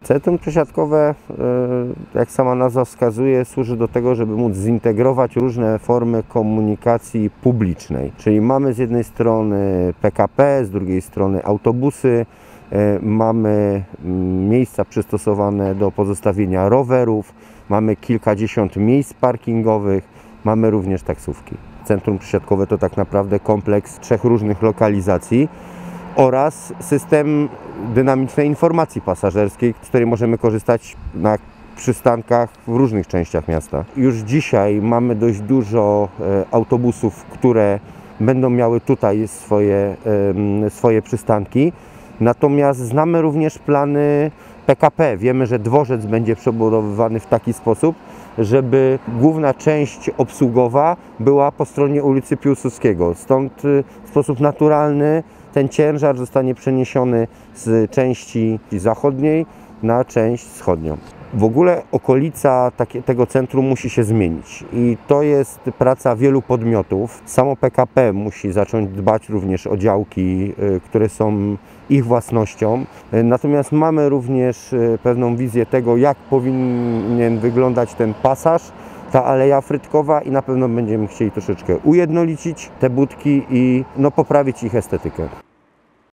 Centrum przesiadkowe, jak sama nazwa wskazuje, służy do tego, żeby móc zintegrować różne formy komunikacji publicznej. Czyli mamy z jednej strony PKP, z drugiej strony autobusy, mamy miejsca przystosowane do pozostawienia rowerów, mamy kilkadziesiąt miejsc parkingowych, mamy również taksówki. Centrum przesiadkowe to tak naprawdę kompleks 3 różnych lokalizacji oraz system dynamicznej informacji pasażerskiej, z której możemy korzystać na przystankach w różnych częściach miasta. Już dzisiaj mamy dość dużo autobusów, które będą miały tutaj swoje przystanki. Natomiast znamy również plany PKP. Wiemy, że dworzec będzie przebudowywany w taki sposób, żeby główna część obsługowa była po stronie ulicy Piłsudskiego. Stąd w sposób naturalny ten ciężar zostanie przeniesiony z części zachodniej na część wschodnią. W ogóle okolica tego centrum musi się zmienić i to jest praca wielu podmiotów. Samo PKP musi zacząć dbać również o działki, które są ich własnością. Natomiast mamy również pewną wizję tego, jak powinien wyglądać ten pasaż, ta aleja frytkowa i na pewno będziemy chcieli troszeczkę ujednolicić te budki i poprawić ich estetykę.